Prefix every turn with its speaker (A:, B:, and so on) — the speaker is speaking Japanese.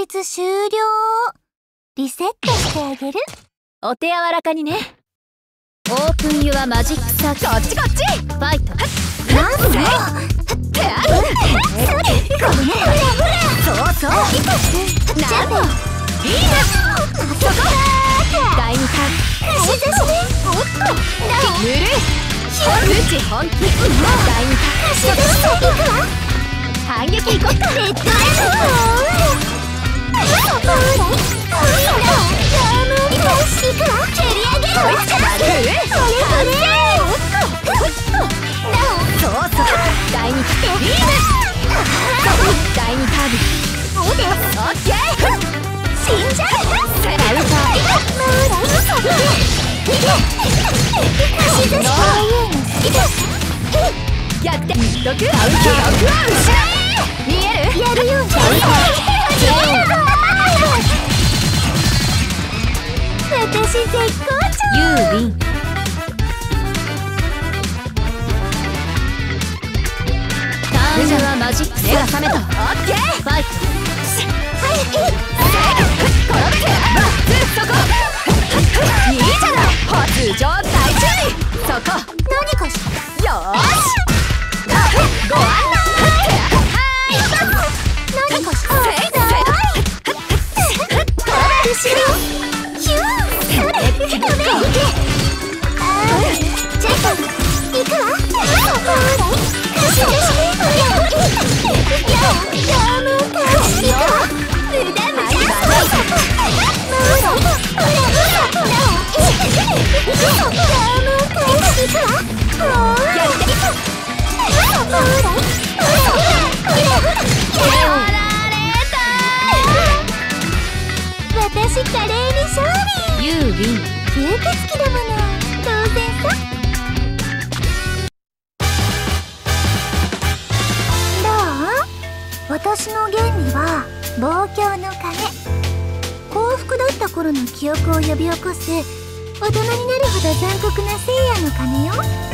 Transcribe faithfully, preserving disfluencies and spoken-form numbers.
A: 日終了。リセットしてあげる。
B: お手柔らかにね。オープンユアマジックサークル。こっちこっち。ファイト。
A: なんでよ。
B: ってある。
A: ごめん。
B: そうそう。なんだ。いいな。そこ。だいにターン。
A: 貸し差しね。おっと。
B: ぬるい。うち本気。だいにターン。
A: 貸し差し行くわ。
B: 反撃行こっか。
A: レッドライド。
B: やってみっとく。記憶は失え。見える？
A: やるよ。私絶好調。
B: ユーウィン。ターンはマジック。目が覚めた。オッケー。ファイト。
A: 早く。
B: 転べて。そこ。いいじゃない。発情大注意。そこ。
A: 何かし
B: ら。よーし。ご案内。
A: 何かしら。
B: せいせい。
A: 後ろ。ヒュー。それ。ダメ。行け。ああ。じゃあ行くわ。ほら。貸し出しね。やあ。やあもう貸し行くわ。無駄無駄。ほら。ほら。私華麗に勝利。
B: ユーウィン。
A: 吸血鬼だもの。当然さ。どう？私の原理は望郷の鐘。幸福だった頃の記憶を呼び起こす大人になるほど残酷な聖夜の鐘よ。